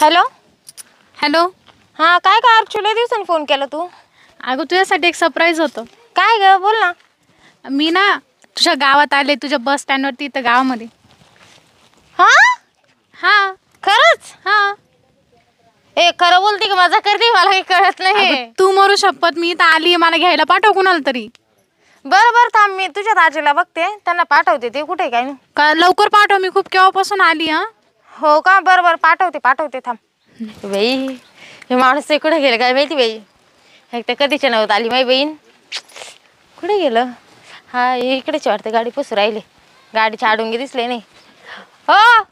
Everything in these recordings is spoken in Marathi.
Hello hello. हां काय का अर्चुला दिवसांनी फोन केला तू? अगं तुझ्यासाठी एक सरप्राईज होतं. काय ग बोल ना. मी ना तुझ्या गावात आले, तुझ्या बस स्टँडवरती इथं गावामध्ये. हां हां खरंच? हां. ए खरं बोलते की मजा करते? मला काही कळत नाही. अगं तू मरू शपथ, मी इथं आली, मला घ्यायला पाठव कुणाला तरी. बरं बरं थांब, मी तुझ्या दाजीला बघते, त्यांना पाठवते. ते कुठे काय ना? का लवकर पाठव, मी खूप केव्हापासून आली. हां हो का, बरं बरं पाठवते थांब. बाई हे माणूस कुठे गेलं काय माहिती बाई. एक तर कधीच्या नव्हतं आली माई बहीण, कुठे गेलं? हा इकडेच वाटतं, गाडी पुसू राहिले, गाडीच्या आडुंगी दिसले नाही. हो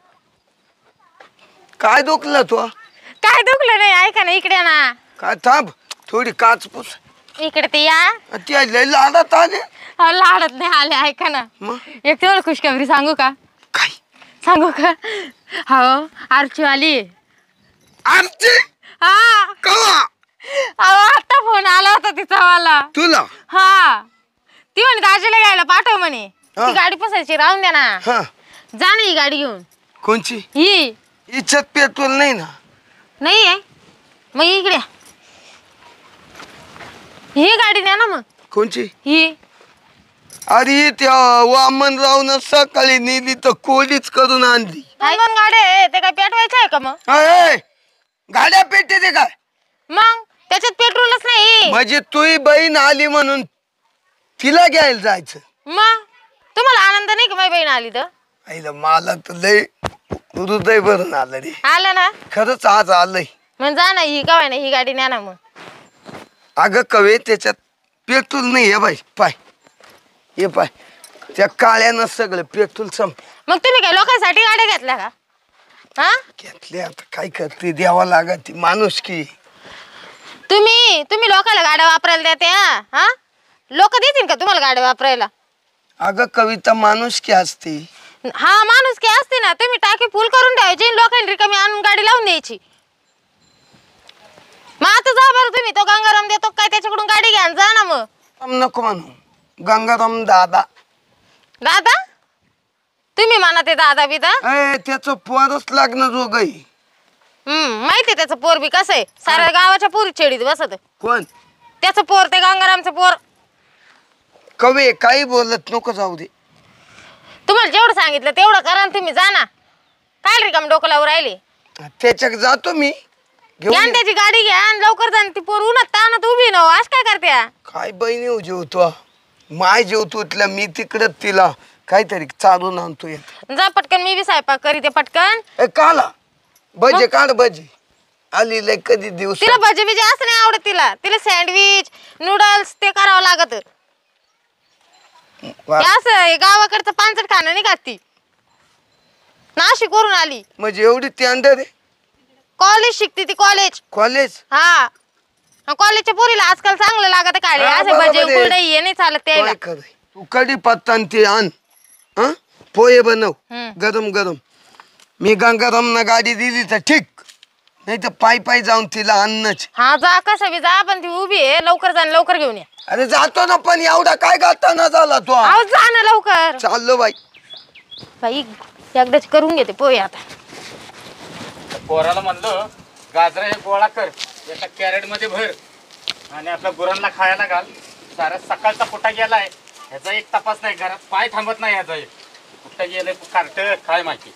काय दुखलं तू? काय दुखलं नाही, ऐका ना इकडे ना. काय थांब, थोडी काच पुस. इकडे ते या. ती लय लाडात आले. अहो, लाडत नाही आले, ऐका ना. मग एक तुम्हाला खुशखबरी सांगू का? काय? सांगू का? हो आरची आली. आमची हा कवा? अहो आता फोन आला होता तिचा मला. तुला? हा ती म्हणे दाजीला घ्यायला पाठव म्हणे. हा. ती गाडी पुसायची, राहून द्या ना. हा जा ना ही गाडी घेऊन. कोणची? ही इच्छत पेट्रोल नाही ना. नाही आहे मग इकडे या. ही गाडी द्या ना मग. कोणची? ही अरे त्या वामनरावनं सकाळी नेली तर कोलीच करून आणली. दोन गाड्या आहे, ते काय पेटवायचं आहे का मग? अय, गाड्या पेटते ते काय? मग त्याच्यात पेट्रोलच नाही. म्हणजे तुही बहीण आली म्हणून तिला घ्यायला जायचं? मग तुम्हाला आनंद नाही का माझी बहीण आली तर? आईला मला तर लय हृदय भरून आलं रे. आलं ना खरंच आज आलंय. मग जा ना, ही कवाय ना ही गाडी न्या ना मग. अगं कवे त्याच्यात पेट्रोल नाही. हे बाई पाय, हे पाय, त्या काळ्यानं सगळं पेट्रोल मग तुम्ही काय लोकांसाठी गाड्या घेतल्या का? हा घेतले. आता काय करते, द्यावा लागत माणूस की. तुम्ही लोकांना गाड्या वापरायला द्या. हा लोक देतील का तुम्हाला गाड्या वापरायला? अगं कविता माणूस की असते. हा माणूस की असते ना. तुम्ही टाकी फुल करून ठेवायची, लोकांनी रिकामी आणून गाडी लावून द्यायची. मग आता जा बरं, तुम्ही तो गंगाराम देतो काय त्याच्याकडून गाडी घ्या, जा ना मग. नको म्हणू, गंगाराम दादा. दादा तुम्ही म्हणा ते दादा बिदा. त्याचं पोरच लागणं जोगई. माहितीये त्याचं पोर बी कसं आहे, साऱ्या गावाच्या पोरी छेडीत बसत. कोण? त्याचं पोर, ते गंगारामचं पोर. कवे काही बोलत नको जाऊ दे. तुम्हाला जेवढं सांगितलं तेवढं करा ना तुम्ही, जा ना. काय रिकाम डोकं लावून राहिले? त्याच्यात जातो मी घेऊन घ्या ये. त्याची गाडी घ्या आणि लवकर जा. ती पोर उन्हात तानात उभी ना, आज काय करते? काय बहिणी हो जेवतो, माय जेवतो तिला, मी तिकडं तिला काहीतरी चालून आणतो. येत जा पटकन, मी बी स्वयंपाक करीते पटकन. काला भजे काढ, भजे आली लय कधी दिवस. तिला भजी बिजी असं नाही आवडत. तिला सँडविच नूडल्स ते करावं लागत. असं गावाकडचं पांचट खाणं नाही खात ती. नाशिक वरून आली म्हणजे एवढी ती अंडर आहे. कॉलेज शिकते ती, कॉलेज. कॉलेज? हा कॉलेजच्या पोरीला आजकाल चांगलं लागत काढे. हा, असे बरोबर भजे आहे. कुरडई हे नाही चालत त्याला. तू कढी पत्ता ते आण, पोहे बनव गरम गरम. मी गंगारामना गाडी दिली तर ठीक, नाही तर पायी पायी जाऊन तिला आणणंच. हा जा कसं बी जा, पण ती उभी आहे, लवकर जा लवकर घेऊन या. अरे जातो ना, पण एवढा काय गाताना झाला तो? आहो जा ना लवकर. चाललो बाई. बाई एकदाच करून घेते पोहे आता. पोराला म्हणलं गाजर हे गोळा कर, एका कॅरेट मध्ये भर आणि आपल्या गुरांना खायला घाल. सारा सकाळचा कुठा गेलाय ह्याचा एक तपास नाही, घरात पाय थांबत नाही ह्याचा. एक कुठं गेलंय कार्ट काय माहिती.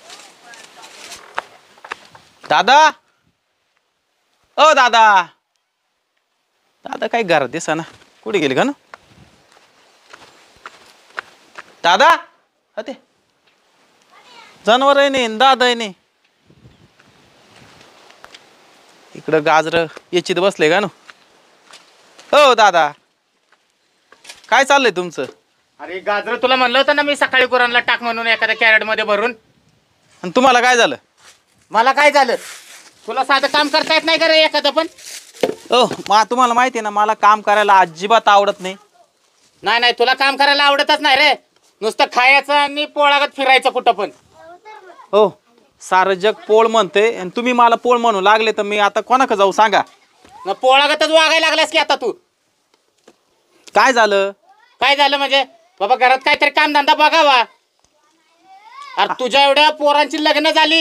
दादा, ओ दादा, दादा काय घरात दिसा ना, कुठे गेले का ना दादा? ते जनावर आहे नाही, दादा आहे नाही. इकडं गाजर याचीत बसले का ना. हो दादा, काय चाललंय तुमचं? अरे गाजर तुला म्हणलं होतं ना मी सकाळी गुरांना टाक म्हणून एखाद्या कॅरेट मध्ये भरून. आणि तुम्हाला काय झालं? मला काय झालं? तुला साधं काम करता येत नाही का रे एखादं पण? मग तुम्हाला माहिती आहे ना, मला काम करायला अजिबात आवडत नाही. नाही नाही, तुला काम करायला आवडतच नाही रे, नुसतं खायचं आणि पोळागत फिरायचं कुठं पण. हो, सारं जग पोळ म्हणते आणि तुम्ही मला पोळ म्हणू लागले, तर मी आता कोणाकडे जाऊ सांगा? पोळागतच वागायला लागलास की आता तू. काय झालं? काय झालं म्हणजे बाबा, घरात काहीतरी कामधंदा बघावा. अरे तुझ्या एवढ्या पोरांची लग्न झाली,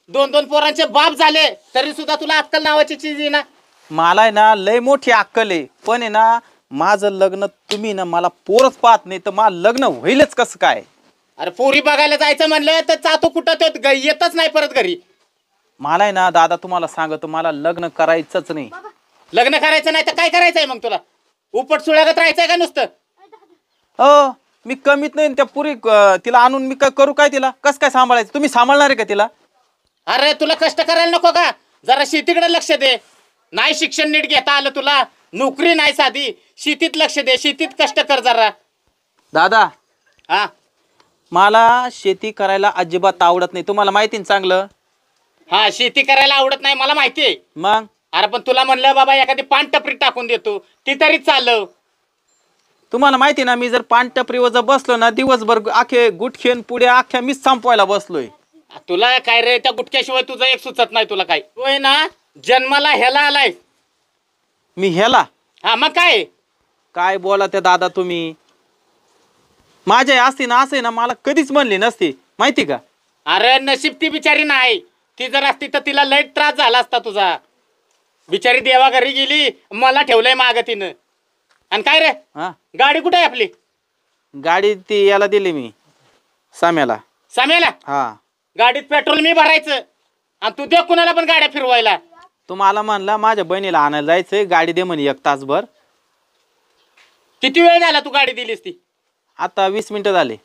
दोन दोन पोरांचे बाप झाले तरी सुद्धा तुला अक्कल नावाची चीज आहे ना. मला आहे ना लय मोठी अक्कल आहे, पण आहे ना माझं लग्न तुम्ही ना मला पोरच पाहत नाही तर मला लग्न होईलच कसं काय. अरे पोरी बघायला जायचं म्हणलं तर जातो कुठं तो येतच नाही परत घरी. मला आहे ना दादा तुम्हाला सांगतो मला लग्न करायचंच नाही. लग्न करायचं नाही तर काय करायचंय मग तुला? उपट सुळ्यागत राहायचंय का नुसतं? हो मी कमीत नाही त्या पुरी तिला आणून मी काय करू काय तिला कसं काय सांभाळायचं? तुम्ही सांभाळणार आहे का तिला? अरे तुला कष्ट करायला नको का? जरा शेतीकडे लक्ष दे. नाही शिक्षण नीट घेता आलं तुला, नोकरी नाही साधी, शेतीत लक्ष दे, शेतीत कष्ट कर जरा. दादा हा मला शेती करायला अजिबात आवडत नाही, तुम्हाला माहिती ना चांगलं. हा शेती करायला आवडत नाही मला माहिती आहे. मग अरे पण तुला म्हणलं बाबा एखादी पान टपरी टाकून देतो ती तरी चालव. तुम्हाला माहिती ना मी जर पान टपरीवर जर बसलो ना दिवसभर आखे गुटखेन पुढे अख्ख्या मीच संपवायला बसलोय. तुला काय रे त्या गुटख्याशिवाय तुझं एक सुचत नाही तुला काय? तू आहे ना जन्माला ह्याला आलाय. मी ह्याला? हा मग काय काय बोला त्या दादा तुम्ही. माझ्या असती ना असं ना मला कधीच म्हणली नसती माहिती का. अरे नशीब ती बिचारी नाही, ती जर असती तर तिला लय त्रास झाला असता तुझा. बिचारी देवा घरी गेली मला ठेवलंय माग तिनं. आणि काय रे गाडी कुठे आहे आपली? गाडी ती याला दिली मी साम्याला. साम्याला? हा गाडीत पेट्रोल मी भरायचं आणि तू दे कुणाला पण गाड्या फिरवायला. तुम्हाला म्हणला माझ्या बहिणीला आणायला जायचंय गाडी दे म्हणे 1 तासभर. किती वेळ झाला तू गाडी दिलीस ती? आता 20 मिनिटं झाले.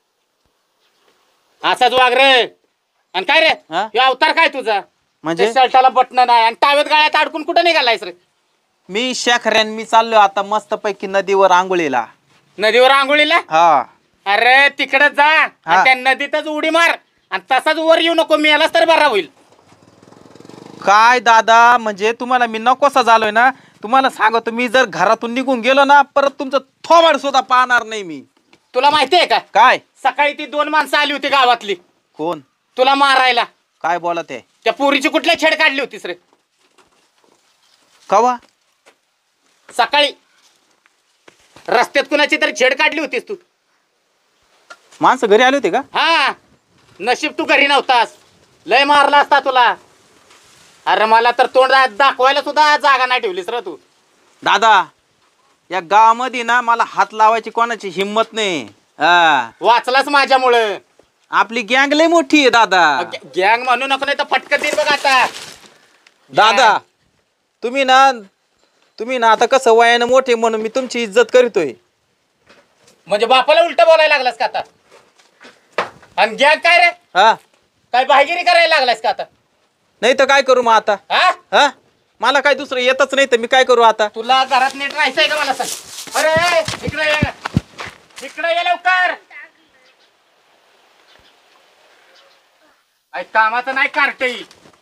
असाच वाग रे. आणि काय रे हे अवतार काय तुझा? म्हणजे शर्टाला बटन नाही आणि टावेत गाळ्यात अडकून कुठं निघालायस रे? मी शेखऱ्यान मी चाललोय आता मस्त पैकी नदीवर आंघोळीला. नदीवर आंघोळीला? हा. अरे तिकडे जा आणि त्या नदीतच उडी मार आणि तसाच वर येऊ नको, मी यालाच तर बरा होईल. काय दादा म्हणजे तुम्हाला मी नकोसा झालोय ना. तुम्हाला सांगतो मी जर घरातून निघून गेलो ना परत तुमचं थोबाड सुद्धा पाहणार नाही मी. तुला माहितीये का काय? सकाळी ती 2 माणसं आली होती गावातली. कोण? तुला मारायला. काय बोलत आहे? त्या पोरीची कुठल्या छेड काढली होतीस रे? कवा? सकाळी रस्त्यात कुणाची तरी छेड काढली होतीस तू. माणसं घरी आली होती का? हा नशीब तू घरी नव्हतास, लय मारला असता तुला. अरे मला तर तोंड दाखवायला सुद्धा जागा नाही ठेवलीस रे तू. दादा या गावामध्ये ना मला हात लावायची कोणाची हिम्मत नाही. वाचलाच माझ्यामुळं. आपली गँग लय मोठी आहे दादा. गँग म्हणू नको नाही तर फटकत देईल बघ आता. दादा तुम्ही ना आता कसं वयानं मोठे म्हणून मी तुमची इज्जत करतोय. म्हणजे बापाला उलट बोलायला लागलास का आता? आणि गँग काय रे? हा काय भाईगिरी करायला लागलास का आता? नाही तर काय करू मग आता? हा मला काय दुसरं येतच नाही तर मी काय करू आता? तुला घरात नीट राहायचंय का मला सांग? अरे इकडे ये, इकडे ये लवकर. कामाचं नाही कार्टई.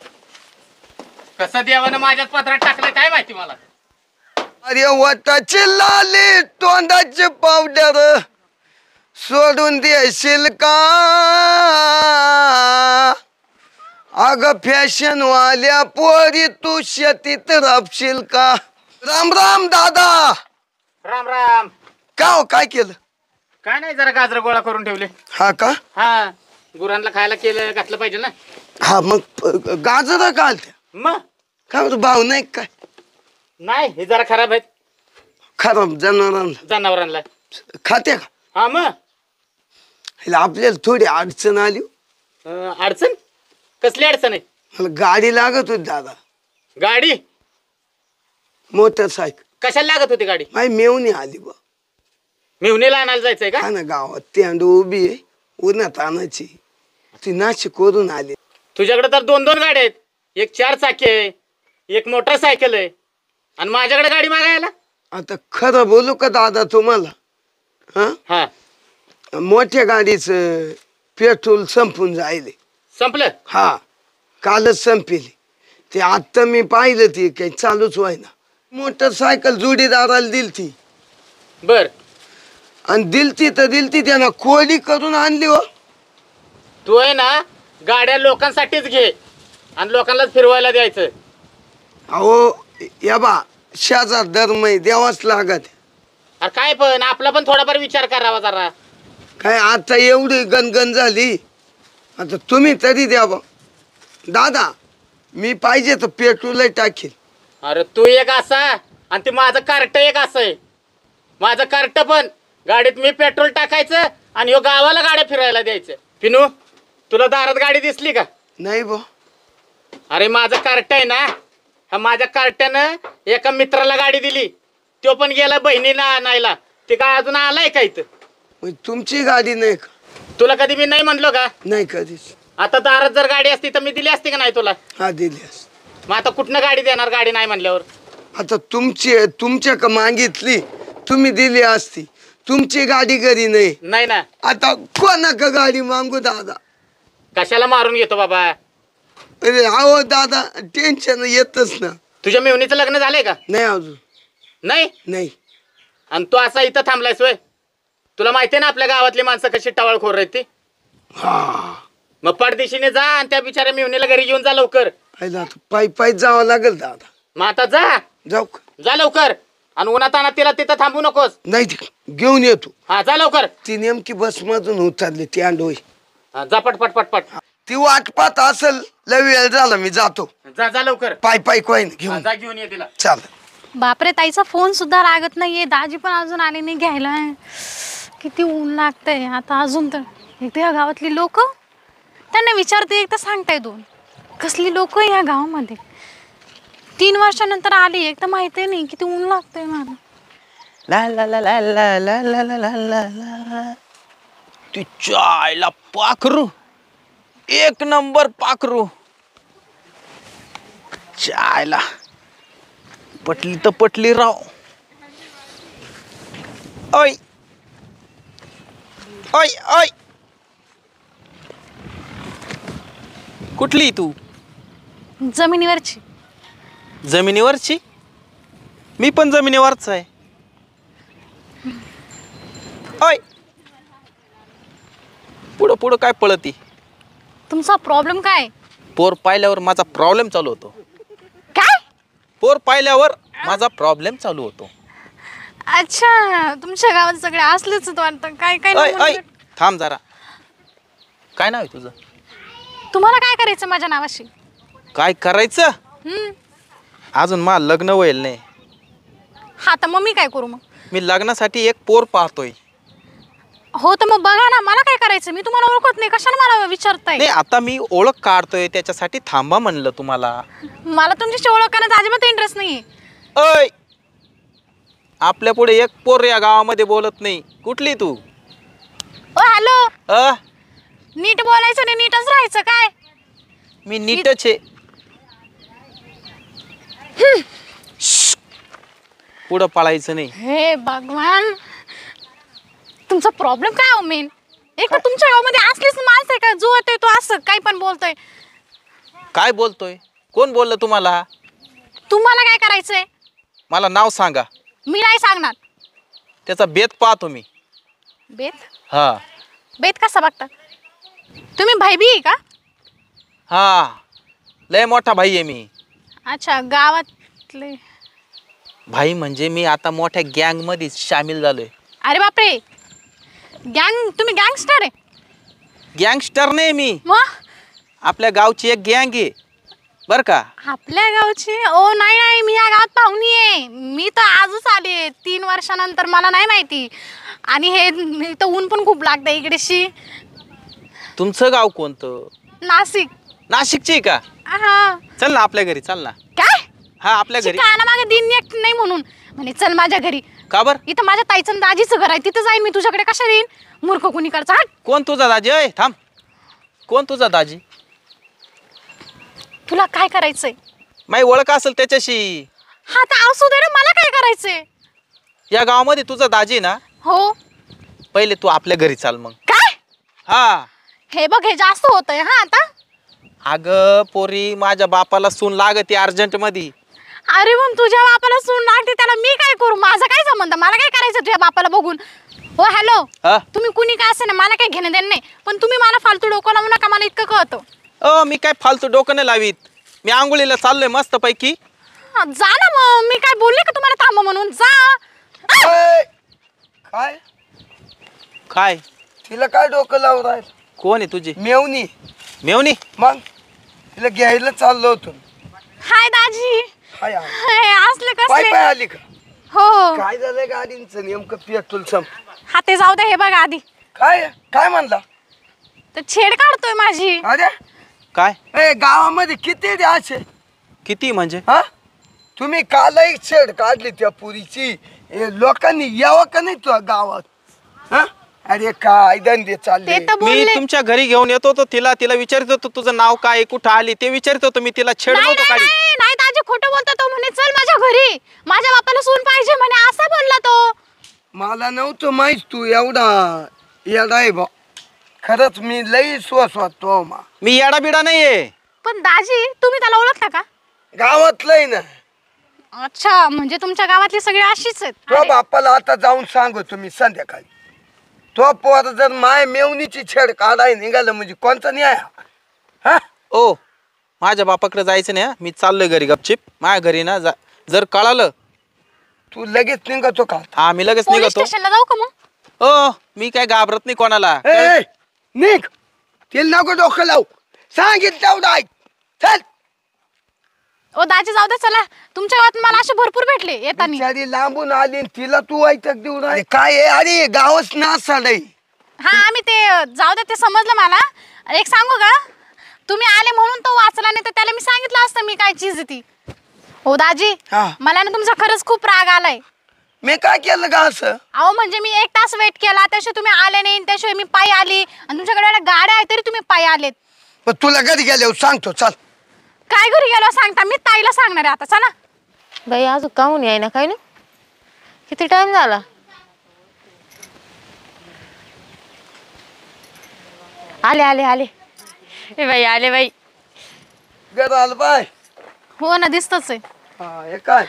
कसं देवानं माझ्याच पत्रात टाकलं काय माहिती मला. अरे वटाची लाली तोंडाचे पावडर सोडून देशील का? अग फॅशन वाल्या पोरी तू शेतीत राबशील का? राम राम दादा. राम राम. का हो काय केलं? काय नाही जरा गाजर गोळा करून ठेवले. हा का? हा गुरांना खायला केलं घातलं पाहिजे ना. हा मग गाजर घालत्या मग काय भाव नाही काय? नाही हे जरा खराब आहेत. खराब जनावरांना खात्या का? हा मग आपल्याला थोडी अडचण आली. अडचण? कसली अडचण आहे? मला गाडी लागत होती दादा. गाडी? मोटरसायकल. कशाला लागत होती गाडी? माही मेवणी आली बा. मेहुणीला आणायला जायचंय का? हा ना गावात तेंड उभी आहे उन्हात आणायची. ती नाशिक वरून आली. तुझ्याकडे तर 2-2 गाड्या आहेत. एक 4 चाकी आहे, एक मोटरसायकल आहे आणि माझ्याकडे गाडी मागायला. आता खरं बोलू का दादा तुम्हाला? हा मोठ्या गाडीचं पेट्रोल संपून जायले. संपलं? हा कालच संपेली. ते आत्ता मी पाहिलं ती काही चालूच व्हायना. मोटरसायकल जोडीदाराला दिलती. बर. आणि दिलती तर दिलती त्यानं कोडी करून आणली. हो तू आहे ना गाड्या लोकांसाठीच घे आणि लोकांनाच फिरवायला द्यायचं. अहो या बा शेजार धर्म द्यावाच लागत. अरे काय पण आपला पण थोडाफार विचार करावा जरा. काय आता एवढी गणगण झाली आता तुम्ही तरी द्या बा. दादा मी पाहिजे तर पेट्रोल टाकेल. अरे तू एक असा आणि ते माझं कार्ट एक असं आहे. माझं कार्ट पण गाडीत मी पेट्रोल टाकायचं आणि ह्यो गावाला गाड्या फिरायला द्यायचं. पिनू तुला दारात गाडी दिसली का? नाही बो. अरे माझं कार्ट आहे ना, हा माझ्या कार्ट्यानं एका मित्राला गाडी दिली. तो पण गेला बहिणीला आणायला. ते काय अजून आलाय का इथं? मग तुमची गाडी नाही का? तुला कधी मी नाही म्हणलो का? नाही कधीच. आता दारात जर गाडी असती तर मी दिली असती का नाही तुला? हा दिली. मग आता कुठनं गाडी देणार गाडी नाही म्हणल्यावर? आता तुमच्या का मागितली तुम्ही दिली असती. तुमची गाडी घरी नाही. नाही ना. आता कोणा का गाडी मागू दादा? कशाला मारून घेतो बाबा? अरे अहो दादा टेन्शन येतच ना. तुझ्या मेवणीचं लग्न झालंय का? नाही अजून. नाही. नाही. आणि तू असा इथं थांबलायस वय? तुला माहितीये ना आपल्या गावातली माणसं कशी टवाळखोर आहेत ती. हा मग पडदिशीने जा आणि त्या बिचाऱ्या मेवणीला घरी घेऊन जा लवकर. पायी जावं लागेल दादा. मग आता जा. जाऊ का? जा लवकर. आणि उन्हात आणत तिला तिथं थांबू नकोस. नाही घेऊन येतो. हा जा लवकर. ती नेमकी बस मधून उतरली ती अंडोई. हा, जा पटपट पटपट. ती वाट पाहत असेल लय वेळ झाला मी जातो. जा जा लवकर. पायी कोण हा, घेऊन जा घेऊन ये तिला. चाल. बापरे, ताईचा फोन सुद्धा लागत नाहीये. दाजी पण अजून आले नाही घ्यायला. किती ऊन लागतंय आता. अजून तर एक तर या गावातली लोक, त्यांना विचारते एक तर सांगताय दोन. कसली लोक या गावामध्ये. 3 वर्षानंतर आली, एक तर माहिती नाही किती ऊन लागतंय मला. ला ला ला ला ला ला ला ला ला ला ला. तिच्या आईला पाखरू, एक नंबर पाखरू. चायला पटली तर पटली राव. ओय ओय ओय. कुठली तू? जमिनीवरची. जमिनीवरची? मी पण जमिनीवरच आहे. ओय पुढं पुढं काय पळती? तुमचा प्रॉब्लेम काय? पोर पाहिल्यावर माझा प्रॉब्लेम चालू होतो. काय? पोर पाहिल्यावर माझा प्रॉब्लेम चालू होतो. अच्छा, तुमच्या गावात सगळे असलेच वाटतं. काय काय ओय नाव ओय म्हणलं? थांब जरा. काय नाव आहे तुझं? तुम्हाला काय करायचं माझ्या नावाशी? काय करायचं? अजून मला लग्न होईल नाही. हा तर मग मी काय करू? मग मी लग्नासाठी एक पोर पाहतोय. हो तर मग बघा ना, मला काय करायचं? मी तुम्हाला ओळखत नाही, कशाला मला विचारताय? नाही आता मी ओळख काढतोय त्याच्यासाठी थांबा म्हणलं तुम्हाला. मला तुमच्याशी ओळख करण्यात अजिबात इंटरेस्ट नाहीये. ओय आपल्या पुढे एक पोर या गावामध्ये बोलत नाही. कुठली तू? ओ हॅलो, अ नीट बोलायचं नाही, नीटच राहायचं. काय मी नीटच आहे. पुढं पळायचं नाही. हे भगवान, तुमचा प्रॉब्लेम काय हो मेन? एक तर तुमच्या गावामध्ये असलीच माणसं आहे का जो ते तो असं काही पण बोलतोय? काय बोलतोय? कोण बोललं तुम्हाला? तुम्हाला काय करायचंय? मला नाव सांगा. मी नाही सांगणार. त्याचा बेत पाहतो मी. बेत? हा बेत कसा बघता तुम्ही? भाई बी आहे का? हा लय मोठा भाई आहे मी. अच्छा, गावातले भाई म्हणजे मी आता मोठ्या गँग मध्ये सामील झालोय. अरे बापरे, गँग? तुम्ही गँगस्टर आहे? गँगस्टर नाही मी, मग आपल्या गावची एक गँग आहे बर का. आपल्या गावची? ओ नाही नाही, मी या गावात पाहुणी आहे. मी तर आजच आले 3 वर्षानंतर, मला नाही माहिती. आणि हे इथं ऊन पण खूप लागतं इकडेशी. तुमचं गाव कोणतं? नाशिक. नाशिकची का? हा. चल ना आपल्या घरी, चल ना. काय? हा आपल्या घरी. काना मागे दिन एक नाही म्हणून म्हणे चल माझ्या घरी. का बर? इथं माझ्या ताईचं दाजीचं घर आहे, तिथं जाईन मी. तुझ्याकडे कशा येईन? मूर्ख कुणी करचा. हट. कोण तुझा दाजी? अय थांब, कोण तुझा दाजी? तुला काय करायचंय? माही ओळख असेल त्याच्याशी. हा तर असू दे ना, मला काय करायचंय? या गावामध्ये तुझा दाजी ना? हो. पहिले तू आपल्या घरी चाल मग. काय? हा. हे बघ, हे जास्त होतंय. हा आता अगं पोरी, माझ्या बापाला सून लागते अर्जंट मध्ये. अरे पण तुझ्या बापाला सून लागते, त्याला मी काय करू? माझा काय संबंध? मला काय करायचं तुझ्या बापाला बघून? हो हॅलो, तुम्ही कुणी काय असे ना, मला काय घेणं देणं नाही. पण तुम्ही मला फालतू डोकं लावू नका, मला इतकं कळतं. मी काय फालतू डोकं नाही लावीत. मी आंघोळीला चाललोय मस्त पैकी. जा ना मग. मी काय बोलले का तुम्हाला थांबा म्हणून? जा. काय काय? तिला काय डोकं लावून राहील? कोण आहे तुझी मेवणी? मेवणी? मग तिला घ्यायला चाललो होतो. हाय दाजी. हाय हाय. हाय, असले पाय कसले? पाय आली का? हो. काय झालं गाडींचं नेमकं पेट्रोल संप. हा ते जाऊ दे, हे बघा आधी काय काय म्हणला? तर छेड काढतोय माझी. अरे काय ए गावामध्ये किती रे असे? किती म्हणजे? हा तुम्ही कालही छेड काढली त्या पुरीची. लोकांनी यावं का नाही तुझ्या गावात? हा अरे काय धंदे चालले. ते तर मी बोलले. तुमच्या घरी घेऊन येतो तो तिला विचारित होतो तुझं नाव काय, कुठं आली ते विचारित होतो मी. तिला छेड नाही नव्हतो नाही काढी. नाही, नाही दाजी खोटं बोलतो तो. म्हणे चल माझ्या घरी, माझ्या बापाला सून पाहिजे म्हणे, असा बोलला तो. मला नव्हतं माहीत तू एवढा येडा आहे बा. खरंच मी लई स्वस वाटतो मा. मी येडा बिडा नाहीये. पण दाजी तुम्ही त्याला ओळखता का? गावातलंय ना. अच्छा, म्हणजे तुमच्या गावातली सगळी अशीच आहेत. तो बापाला आता जाऊन सांगू तुम्ही संध्याकाळी. तो पोर जर माय मेवणीची छेड काढाय निघालं म्हणजे कोणता न्याय हा? ओ माझ्या बापाकडे जायचं नाही. मी चाललोय घरी गपचिप. माझ्या घरी ना जर कळालं तू लगेच निघतो का? हा मी लगेच पोलीस निघतो. स्टेशनला जाऊ का मग? ओ मी काय घाबरत नाही कोणाला. ए, ए, निघ. तिला नको डोकं लावू. सांगितलं तेवढं ऐक. चल. ओ दाजी जाऊ दे, चला. तुमच्या गावात मला असे भरपूर भेटले येतानी. बिचारी लांबून आली आणि तिला तू ऐकत देऊ राहिली. काय आहे? अरे गावच नासाडय. हा आम्ही ते जाऊ दे, ते समजलं मला. एक सांगू का, तुम्ही आले म्हणून तो वाचला, नाही तर त्याला मी सांगितलं असतं मी काय चीज आहे ती. हो दाजी, हा. मला ना तुमचा खरंच खूप राग आलाय. मी काय केलं का असं? अहो म्हणजे मी 1 तास वेट केला, त्याशिवाय तुम्ही आले नाही, त्याशिवाय मी पायी आली, आणि तुमच्याकडे एवढ्या गाड्या आहेत तरी तुम्ही पायी आलेत. पण तुला घरी गेल्यावर सांगतो. चल. काय घरी गेलो सांगता? मी ताईला सांगणार आहे आता. चला. बाई अजून काहून याय ना काय ना? किती टाइम झाला? आले आले आले. ए बाई आले बाई. घर आलं बाय. हो ना, दिसतच आहे. हा हे काय?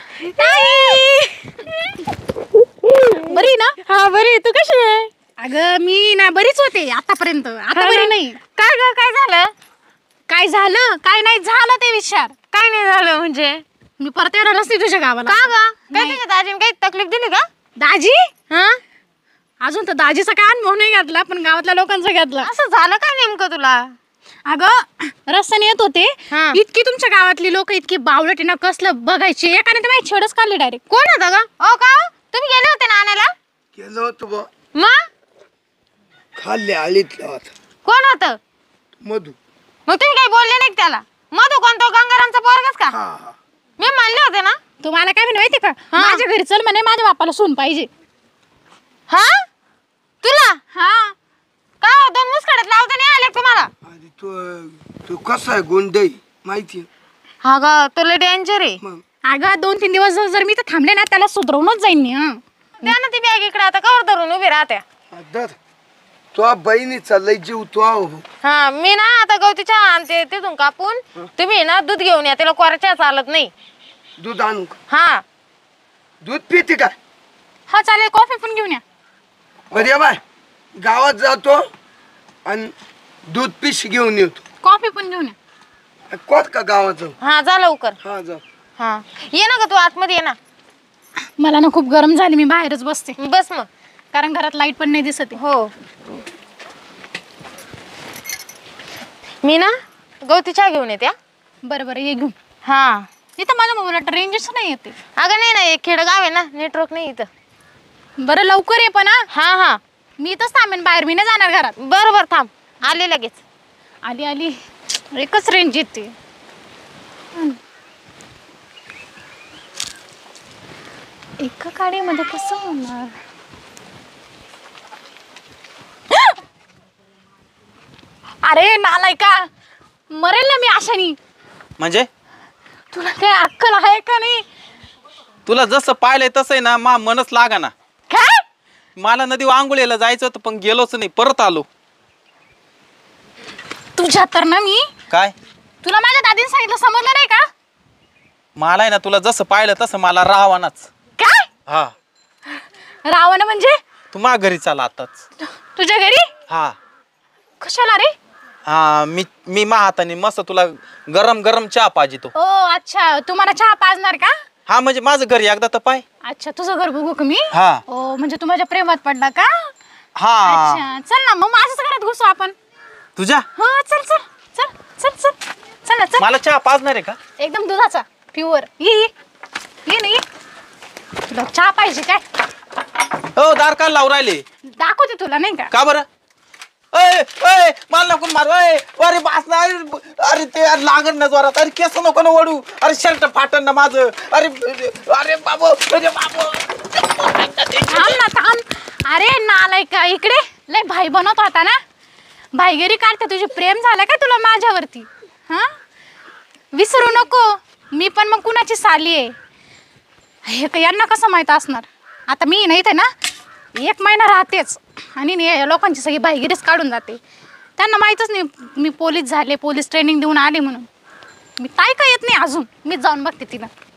बरी ना? हा बरी. तू कशी आहे? अगं मी ना बरीच होते आतापर्यंत, आता बरी नाही. काय ग काय झालं? काय झालं काय नाही झालं ते विचार. काय नाही झालं म्हणजे? मी परत येणार नसते तुझ्या गावाला. का ग? काय नाही. तुझ्या दाजीने काही तकलीफ दिली का? दाजी? हा अजून तर दाजीचा काय अनुभव नाही घेतला, पण गावातल्या लोकांचा घेतला. असं झालं काय नेमकं तुला? अगं रस्त्याने येत होते, हा. इतकी तुमच्या गावातली लोक इतकी बावळट ना, कसलं बघायची. एकाने तर माझी छेडच काढली डायरेक्ट. कोण होतं ग? ओ का तुम्ही गेले होते ना आणायला? केलं होतं बा. मग खाल्ले आळीतलं होतं. कोण होतं? मधू. मग तुम्ही काही बोलले नाही का त्याला? मधू कोणतो? गंगारामचा पोरगच का? हा हा. मी म्हणले होते ना. तुम्हाला काय म्हणे माहिती का, हा. माझ्या घरी चल म्हणे, माझ्या बापाला सून पाहिजे. हा तुला हा. का 2 मुसकडत लावता नाही आले तुम्हाला? अरे तू कसा आहे गोंडई माहिती? हा ग तुला डेंजर आहे. मग अगं 2-3 दिवस जर मी तर थांबले ना, त्याला सुधरवूनच जाईन मी. हा. द्या ना ती बॅग इकडे. आता कवर धरून उभी राहत्या. दर तो बहिणीचा लय जीव तो आहो. हा मी ना आता गवतीच्या आणते तिथून कापून. तुम्ही ना दूध घेऊन या. त्याला कोराच्या चालत नाही. दूध आणू का? हा दूध पिते काय? हा चालेल, कॉफी पण घेऊन या. बरे बाय गावात जातो आणि दूध पिश घेऊन येतो. कॉफी पण घेऊन या. कोत का गावात जाऊ? हा जा लवकर. हा जा. हा ये ना ग तू आतमध्ये ये ना. मला ना खूप गरम झाली, मी बाहेरच बसते, बस मग. कारण घरात लाईट पण नाही दिसत आहे. हो मी ना गवती चहा घेऊन येते. बरं बरं, ये घेऊन. हा इथं माझ्या मोबाईलला रेंजच नाही येते. अगं नाही नाही खेडगाव आहे ना, नेटवर्क नाही इथं. बरं लवकर ये पण. हा, हा हा मी इथंच थांबेन बाहेर, मी नाही जाणार घरात. बरोबर थांब. आले लगेच. आली आली, एकच रेंज येते. एका गाडीमध्ये कसं होणार? अरे नालायका, मरेल ना मी अशानी. म्हणजे तुला काय अक्कल आहे का नाही? तुला जसं पाहिलंय तसं आहे ना, मनच लागा ना. काय? मला नदी आंघोळीला जायचं होतं पण गेलोच नाही, परत आलो. तुझ्या तर ना मी. काय? तुला माझ्या दादीने सांगितलं, समजलं नाही का? मला आहे ना तुला जसं पाहिलं तसं मला राहावानाच. काय हा रावण म्हणजे? तू मा घरी चाला आताच. तुझ्या घरी? हा कशाला रे? हा मी मा हाताने मस्त तुला गरम गरम चहा पाहिजे तो. ओ अच्छा, तू मला चहा पाजणार का? हा म्हणजे माझं घर एकदा तर पाय. अच्छा, तुझं घर बघू का मी? हा. ओ म्हणजे तू माझ्या प्रेमात पडला का? हा अच्छा चल ना मग माझ्याच घरात घुसू आपण. तुझ्या हो चल चल चल चल चल चल ना चल. मला चहा पाजणार आहे का? एकदम दुधाचा प्युअर. ये नाही तुला चहा पाहिजे काय? हो दार का लावून राहिले? दाखवते तुला नाही का? का बरं? अय अय मला नको मारू. अरे बास ना. अरे ते लागण ना जोरात. अरे केस नको ना ओढू. अरे शर्ट फाटन ना माझं. अरे अरे बाबू अरे बाबू. थांब ना थांब. अरे नालाय का इकडे लय भाई बनवत होता ना. भाईगिरी काढते. तुझी प्रेम झालं काय तुला माझ्यावरती? हा विसरू नको. मी पण मग कुणाची साली आहे हे यांना कसं माहित असणार. आता मी नाही ते ना 1 महिना राहतेच आणि लोकांची सगळी भाईगिरीच काढून जाते. त्यांना माहीतच नाही मी पोलीस झाले, पोलीस ट्रेनिंग देऊन आले म्हणून. मी काय येत नाही अजून. मीच जाऊन बघते तिला.